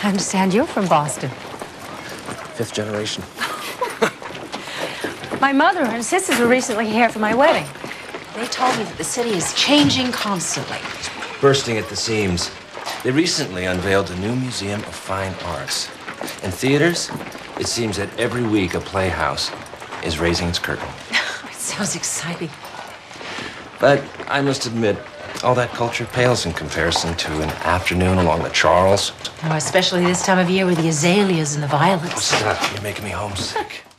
I understand you're from Boston. 5th generation. My mother and her sisters were recently here for my wedding. They told me that the city is changing constantly. It's bursting at the seams. They recently unveiled a new museum of fine arts. In theaters, it seems that every week a playhouse is raising its curtain. It sounds exciting. But I must admit, all that culture pales in comparison to an afternoon along the Charles. Oh, especially this time of year with the azaleas and the violets. Oh, stop. You're making me homesick.